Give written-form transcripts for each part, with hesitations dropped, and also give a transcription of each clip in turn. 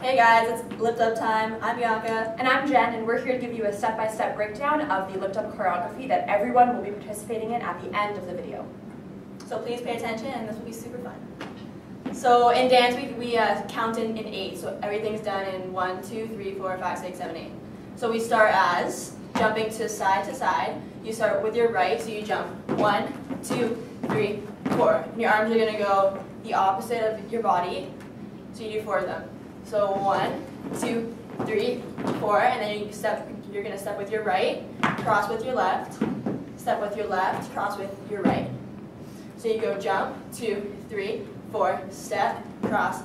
Hey guys, it's lift up time. I'm Bianca. And I'm Jen, and we're here to give you a step-by-step breakdown of the lift up choreography that everyone will be participating in at the end of the video. So please pay attention, and this will be super fun. So in dance, we count in 8. So everything's done in 1, 2, 3, 4, 5, 6, 7, 8. So we start as jumping to side. You start with your right, so you jump 1, 2, 3, 4. And your arms are going to go the opposite of your body. So you do 4 of them. So 1, 2, 3, 4, and then you're going to step with your right, cross with your left, step with your left, cross with your right. So you go jump, 2, 3, 4, step, cross,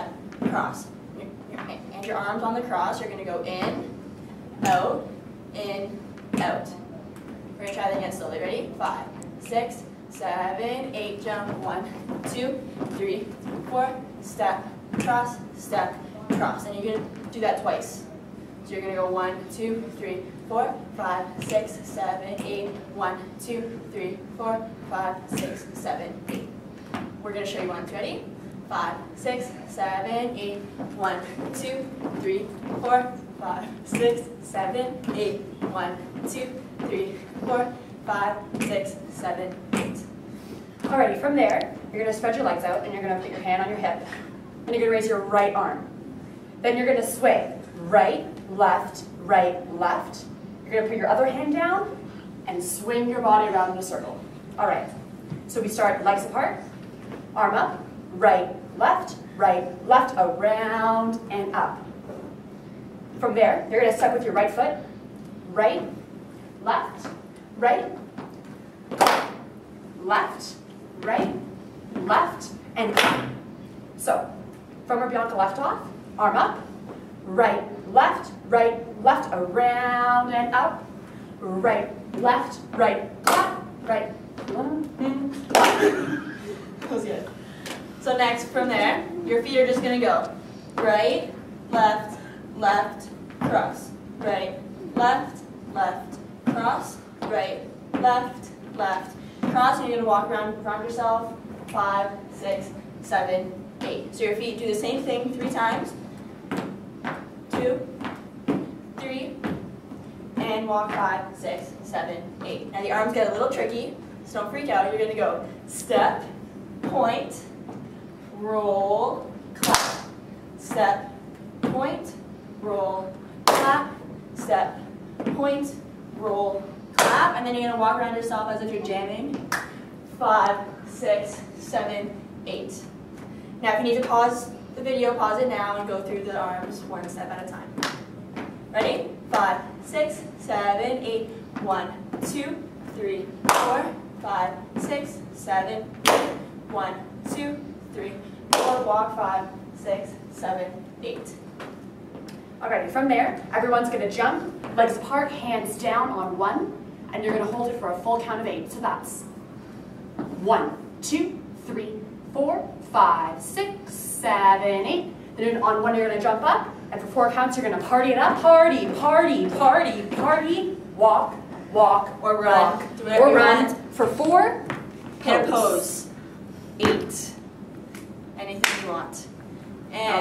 and your arms on the cross, you're going to go in, out, We're going to try that again slowly. Ready? 5, 6, 7, 8, jump, 1, 2, 3, 4, step, cross, and you're going to do that twice. So you're going to go 1, 2, 3, 4, 5, 6, 7, 8, 1, 2, 3, 4, 5, 6, 7, 8. We're going to show you once. Ready? 5, 6, 7, 8, 1, 2, 3, 4, 5, 6, 7, 8, 1, 2, 3, 4, 5, 6, 7, 8. Alrighty, from there, you're going to spread your legs out and you're going to put your hand on your hip. And you're going to raise your right arm. Then you're going to sway right, left. You're going to put your other hand down and swing your body around in a circle. Alright, so we start legs apart, arm up, right, left, around and up. From there, you're going to step with your right foot, right, left, and up. So, from where Bianca left off, arm up, right, left, around and up, right, clap, right. That was good. So next, from there, your feet are just going to go right, left, cross, right, left, cross, right, left, cross, and you're going to walk around yourself, 5, 6, 7, 8. So your feet do the same thing 3 times, 2, 3, and walk 5, 6, 7, 8. Now the arms get a little tricky, so don't freak out. You're going to go step, point, roll, clap, step, point, roll, clap, step, point, roll, clap, and then you're going to walk around yourself as if you're jamming, 5, 6, 7, 8. Now if you need to pause the video, pause it now and go through the arms 1 step at a time. Ready? 5, 6, 7, 8, 1, 2, 3, 4, 5, 6, 7, 8, 1, 2, 3, 4, walk 5, 6, 7, 8. Alrighty, from there, everyone's going to jump, legs apart, hands down on 1, and you're going to hold it for a full count of 8. So that's 1, 2, 3, 4, 5, 6, 7, 8. Then on 1 you're going to jump up, and for 4 counts you're going to party it up. Party, walk, Or run. walk, Do whatever or you run. want. For 4, Hit a pose. 8. Anything you want. And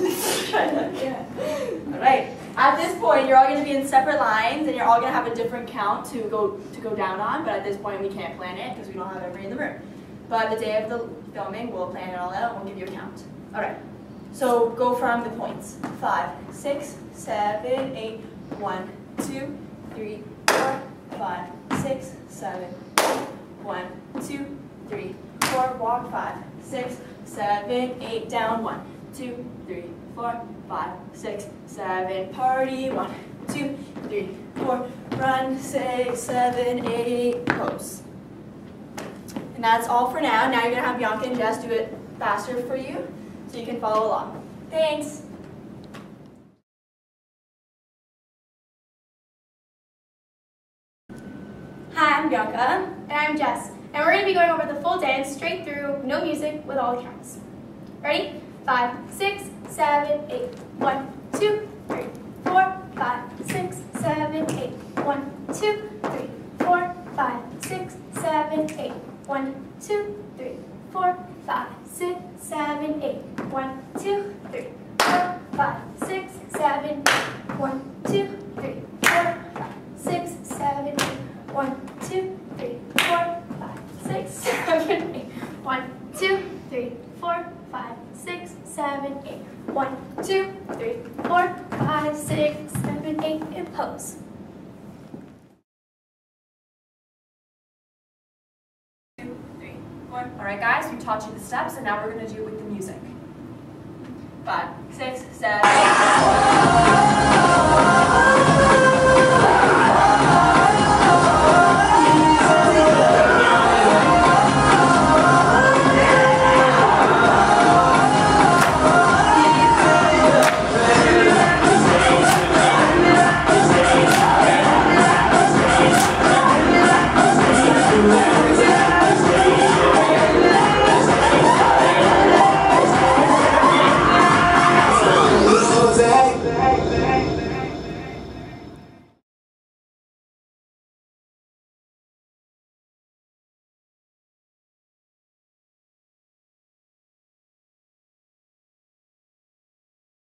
Alright. At this point, you're all going to be in separate lines, and you're all going to have a different count to go down on, but at this point we can't plan it because we don't have everybody in the room. But the day of the filming, we'll plan it all out and we'll give you a count. Alright. So go from the points. 5, 6, 7, 8, 1, 2, 3, 4, 5, 6, 7, 8, 1, 2, 3, 4, walk 5, 6, 7, 8, down 1, 2, 3, 4, 5, 6, 7, party 1, 2, 3, 4, run 6, 7, 8, pose. And that's all for now. Now you're going to have Bianca and Jess do it faster for you so you can follow along. Thanks! Hi, I'm Bianca. And I'm Jess. And we're going to be going over the full dance straight through, no music, with all the counts. Ready? 5, 6, 7, 8. 1, 2, 3, 4, 5, 6, 7, 8. 1, 2, 3, 4, 5, 6, 7, 8. 1, 2, 3, 4, 5, 6, 7, 8. 1, 2, 3, 4, 5, 3, 4, 5, 6, 7, 8. 1, 2, 3, 4, 5, 6, 7, 8, and pose. All right, guys, we taught you the steps, and now we're going to do it with the music. 5, 6, 7, 8.